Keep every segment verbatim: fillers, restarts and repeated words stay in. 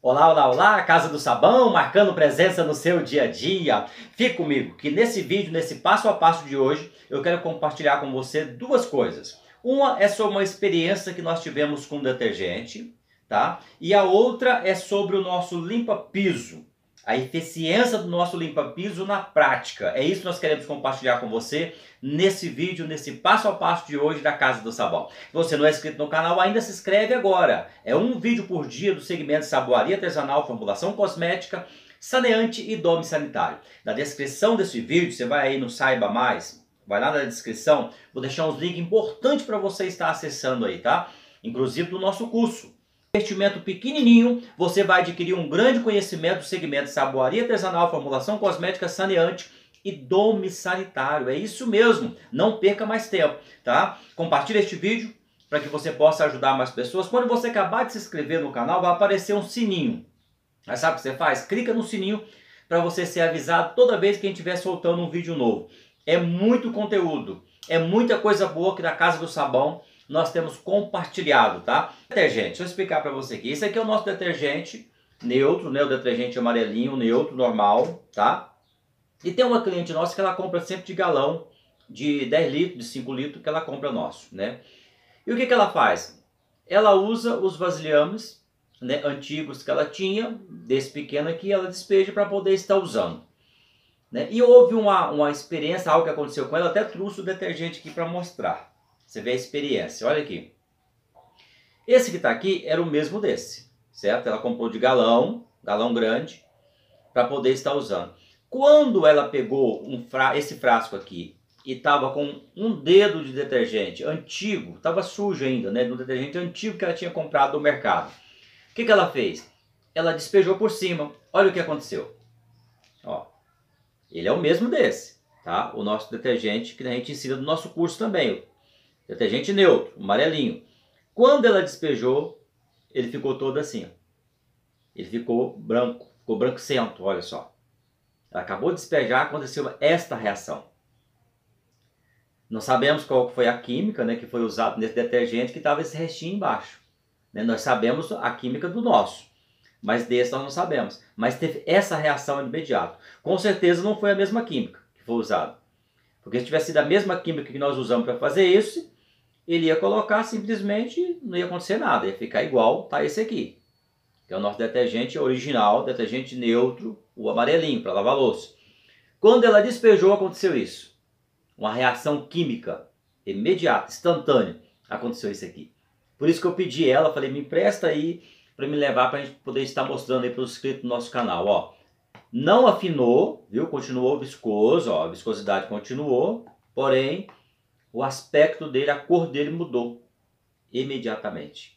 Olá, olá, olá, Casa do Sabão, marcando presença no seu dia a dia. Fique comigo que nesse vídeo, nesse passo a passo de hoje, eu quero compartilhar com você duas coisas. Uma é sobre uma experiência que nós tivemos com detergente, tá? E a outra é sobre o nosso limpa-piso. A eficiência do nosso limpa-piso na prática. É isso que nós queremos compartilhar com você nesse vídeo, nesse passo a passo de hoje da Casa do Sabão. Se você não é inscrito no canal, ainda se inscreve agora. É um vídeo por dia do segmento de saboaria artesanal, formulação cosmética, saneante e dome sanitário. Na descrição desse vídeo, você vai aí no Saiba Mais, vai lá na descrição, vou deixar uns links importantes para você estar acessando aí, tá? Inclusive do nosso curso. Investimento pequenininho, você vai adquirir um grande conhecimento do segmento de saboaria artesanal, formulação cosmética, saneante e dome sanitário. É isso mesmo, não perca mais tempo, tá? Compartilhe este vídeo para que você possa ajudar mais pessoas. Quando você acabar de se inscrever no canal, vai aparecer um sininho. Mas sabe o que você faz? Clica no sininho para você ser avisado toda vez que a gente estiver soltando um vídeo novo. É muito conteúdo, é muita coisa boa que na Casa do Sabão nós temos compartilhado, tá? Detergente, deixa eu explicar para você aqui. Esse aqui é o nosso detergente neutro, né? O detergente amarelinho, neutro, normal, tá? E tem uma cliente nossa que ela compra sempre de galão, de dez litros, de cinco litros, que ela compra nosso, né? E o que que ela faz? Ela usa os vasilhames, né, antigos que ela tinha, desse pequeno aqui, ela despeja para poder estar usando. Né? E houve uma, uma experiência, algo que aconteceu com ela, até trouxe o detergente aqui para mostrar. Você vê a experiência, olha aqui. Esse que está aqui era o mesmo desse, certo? Ela comprou de galão, galão grande, para poder estar usando. Quando ela pegou um fra esse frasco aqui e estava com um dedo de detergente antigo, estava sujo ainda, né? Do detergente antigo que ela tinha comprado no mercado. O que que ela fez? Ela despejou por cima. Olha o que aconteceu. Ó, ele é o mesmo desse, tá? O nosso detergente que a gente ensina no nosso curso também. Detergente neutro, amarelinho. Quando ela despejou, ele ficou todo assim. Ó. Ele ficou branco, ficou brancocento, olha só. Ela acabou de despejar, aconteceu esta reação. Não sabemos qual foi a química, né, que foi usada nesse detergente que estava esse restinho embaixo. Né? Nós sabemos a química do nosso, mas desse nós não sabemos. Mas teve essa reação imediata. Com certeza não foi a mesma química que foi usada. Porque se tivesse sido a mesma química que nós usamos para fazer isso, ele ia colocar simplesmente, não ia acontecer nada, ia ficar igual, tá esse aqui. Que é o nosso detergente original, detergente neutro, o amarelinho, para lavar louça. Quando ela despejou, aconteceu isso. Uma reação química imediata, instantânea, aconteceu isso aqui. Por isso que eu pedi ela, falei, me empresta aí, para me levar, para a gente poder estar mostrando aí para os inscritos do nosso canal, ó. Não afinou, viu? Continuou viscoso, ó, a viscosidade continuou, porém o aspecto dele, a cor dele mudou imediatamente.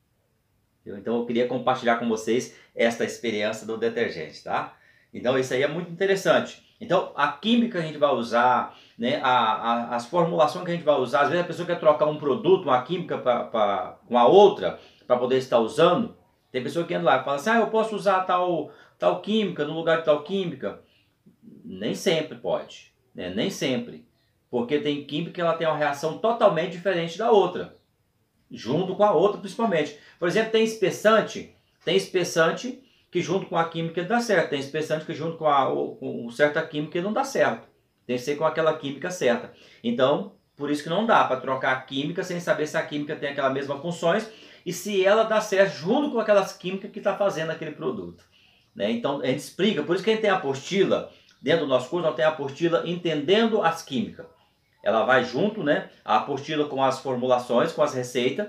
Então eu queria compartilhar com vocês esta experiência do detergente, tá? Então isso aí é muito interessante. Então a química que a gente vai usar, né, a, a, as formulações que a gente vai usar, às vezes a pessoa quer trocar um produto, uma química para uma outra, para poder estar usando. Tem pessoa que entra lá e fala assim, ah, eu posso usar tal, tal química no lugar de tal química. Nem sempre pode, né? Nem sempre. Porque tem química que ela tem uma reação totalmente diferente da outra. Junto com a outra, principalmente. Por exemplo, tem espessante. Tem espessante que junto com a química dá certo. Tem espessante que junto com, a, com certa química não dá certo. Tem que ser com aquela química certa. Então, por isso que não dá para trocar a química sem saber se a química tem aquelas mesmas funções e se ela dá certo junto com aquelas químicas que está fazendo aquele produto. Né? Então, a gente explica. Por isso que a gente tem a apostila, dentro do nosso curso, nós temos a apostila Entendendo as Químicas. Ela vai junto, né? A apostila com as formulações, com as receitas.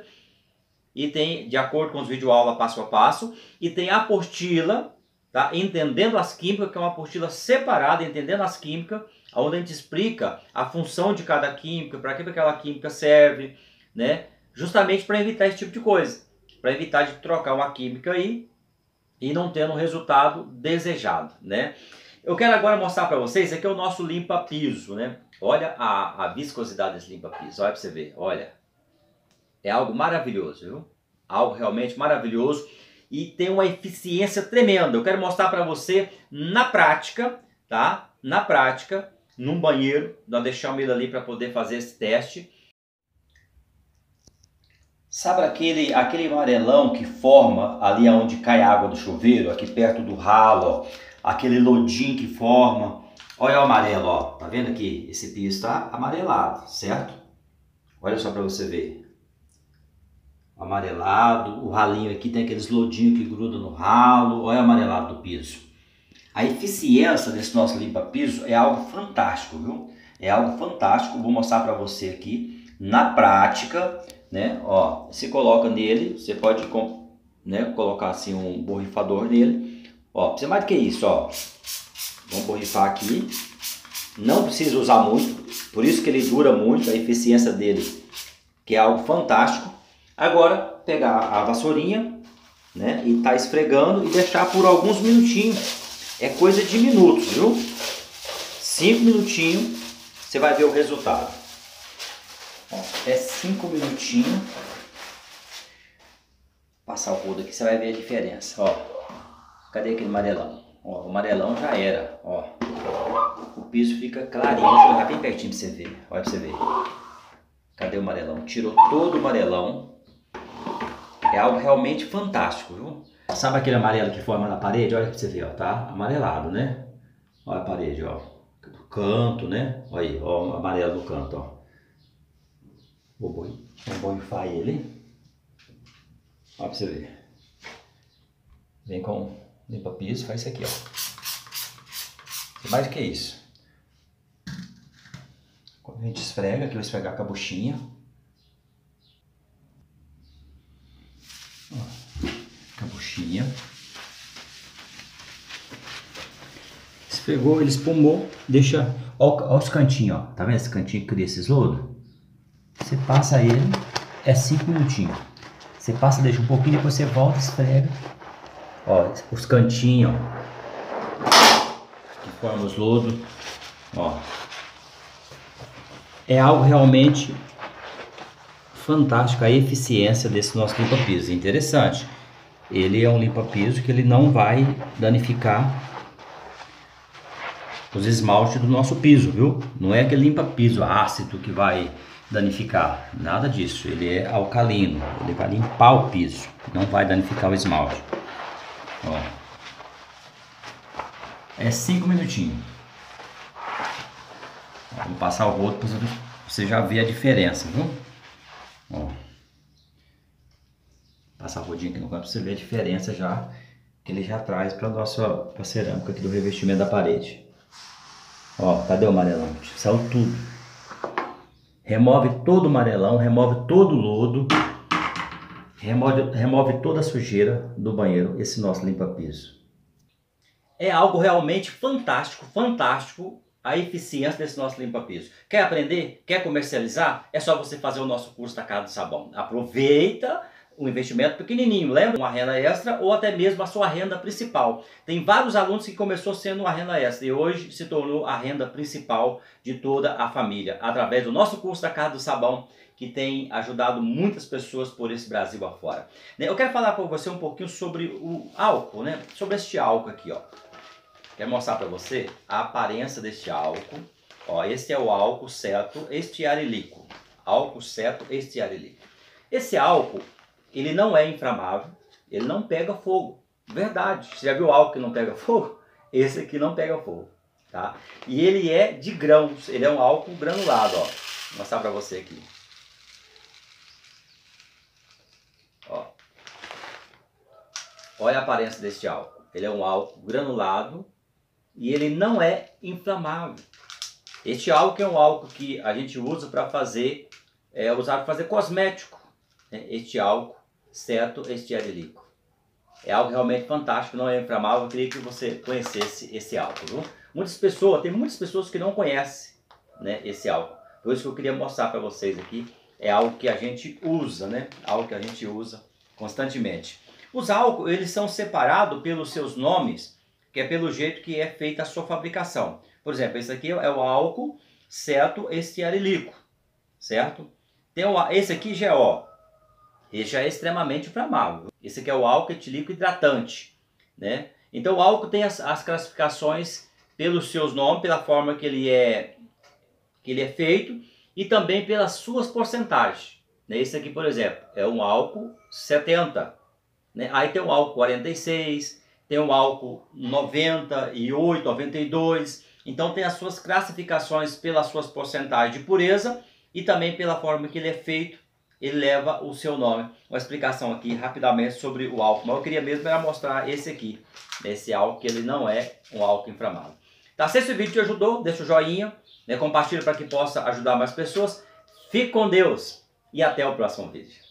E tem, de acordo com os videoaulas passo a passo. E tem a apostila, tá? Entendendo as Químicas, que é uma apostila separada, Entendendo as Químicas, onde a gente explica a função de cada química, para que aquela química serve, né? Justamente para evitar esse tipo de coisa. Para evitar de trocar uma química aí e não tendo um resultado desejado, né? Eu quero agora mostrar para vocês, esse aqui é o nosso limpa-piso, né? Olha a, a viscosidade desse limpa-piso, olha para você ver, olha. É algo maravilhoso, viu? Algo realmente maravilhoso e tem uma eficiência tremenda. Eu quero mostrar para você na prática, tá? Na prática, num banheiro, nós deixamos ele ali para poder fazer esse teste. Sabe aquele, aquele amarelão que forma ali onde cai a água do chuveiro, aqui perto do ralo, ó, aquele lodinho que forma. Olha o amarelo, ó, tá vendo aqui? Esse piso está amarelado, certo? Olha só para você ver. Amarelado, o ralinho aqui tem aqueles lodinhos que grudam no ralo, olha o amarelado do piso. A eficiência desse nosso limpa-piso é algo fantástico, viu? É algo fantástico, vou mostrar para você aqui na prática, né? Ó, você coloca nele, você pode, né, colocar assim um borrifador nele. Ó, precisa mais do que isso, ó. Vamos borrifar aqui. Não precisa usar muito, por isso que ele dura muito, a eficiência dele, que é algo fantástico. Agora, pegar a vassourinha, né, e tá esfregando e deixar por alguns minutinhos. É coisa de minutos, viu? Cinco minutinhos, você vai ver o resultado. Ó, é cinco minutinhos. Passar o rodo aqui, você vai ver a diferença. Ó, cadê aquele amarelão? Ó, o amarelão já era. Ó, o piso fica clarinho. Deixa eu jogar bem pertinho pra você ver. Olha pra você ver. Cadê o amarelão? Tirou todo o amarelão. É algo realmente fantástico, viu? Sabe aquele amarelo que forma na parede? Olha pra você ver, ó, tá amarelado, né? Olha a parede, ó. Do canto, né? Olha aí, ó, o amarelo do canto, ó. Vou borrifar ele. Olha pra você ver. Vem com limpa-piso, faz isso aqui, ó. E mais do que isso. Quando a gente esfrega, aqui eu vou esfregar com a buchinha. Com a buchinha. Esfregou, ele espumou, deixa. Olha os cantinhos, ó. Tá vendo esse cantinho que cria esses lodos? Você passa ele, é cinco minutinhos. Você passa, deixa um pouquinho, depois você volta, esfrega. Ó, os cantinhos, ó, que formam os lodos, ó. É algo realmente fantástico a eficiência desse nosso limpa-piso. Interessante. Ele é um limpa-piso que ele não vai danificar os esmaltes do nosso piso, viu? Não é aquele limpa-piso ácido que vai danificar, nada disso. Ele é alcalino, ele vai limpar o piso, não vai danificar o esmalte. Ó. É cinco minutinhos. Vou passar o rodo para você já ver a diferença, viu? Ó. Passar o rodinho aqui no canto para você ver a diferença já que ele já traz para a nossa pra cerâmica aqui do revestimento da parede. Ó, cadê o amarelão? Saiu tudo. Remove todo o amarelão, remove todo o lodo, remove, remove toda a sujeira do banheiro, esse nosso limpa-piso. É algo realmente fantástico, fantástico a eficiência desse nosso limpa-piso. Quer aprender? Quer comercializar? É só você fazer o nosso curso da Casa do Sabão. Aproveita um investimento pequenininho, lembra? Uma renda extra ou até mesmo a sua renda principal. Tem vários alunos que começou sendo uma renda extra e hoje se tornou a renda principal de toda a família, através do nosso curso da Casa do Sabão, que tem ajudado muitas pessoas por esse Brasil afora. Eu quero falar com você um pouquinho sobre o álcool, né? Sobre este álcool aqui, ó. Quero mostrar para você a aparência deste álcool. Ó, esse é o álcool ceto estiarilíquo. Álcool ceto estiarilíquo. Esse álcool, ele não é inflamável, ele não pega fogo. Verdade. Você já viu álcool que não pega fogo? Esse aqui não pega fogo, tá? E ele é de grãos, ele é um álcool granulado, ó. Vou mostrar para você aqui. Ó. Olha a aparência deste álcool. Ele é um álcool granulado e ele não é inflamável. Este álcool é um álcool que a gente usa para fazer, é usado para fazer cosmético, né? Este álcool ceto estiarilíquo. É algo realmente fantástico, não é inflamável. Eu queria que você conhecesse esse álcool, viu? Muitas pessoas, tem muitas pessoas que não conhecem, né, esse álcool. Por isso que eu queria mostrar para vocês aqui. É algo que a gente usa, né? Algo que a gente usa constantemente. Os álcools, eles são separados pelos seus nomes, que é pelo jeito que é feita a sua fabricação. Por exemplo, esse aqui é o álcool ceto estiarilíquo, certo? Tem o, esse aqui já é, ó, esse já é extremamente inflamável. Esse aqui é o álcool etílico hidratante, né? Então o álcool tem as, as classificações pelos seus nomes, pela forma que ele é, que ele é feito e também pelas suas porcentagens. Esse aqui, por exemplo, é um álcool setenta. Né? Aí tem um álcool quarenta e seis, tem um álcool noventa e oito, noventa e dois. Então tem as suas classificações pelas suas porcentagens de pureza e também pela forma que ele é feito, ele leva o seu nome. Uma explicação aqui rapidamente sobre o álcool. Mas eu queria mesmo era mostrar esse aqui, esse álcool, que ele não é um álcool inflamável. Tá? Se esse vídeo te ajudou, deixa o joinha, né? Compartilha para que possa ajudar mais pessoas. Fique com Deus e até o próximo vídeo.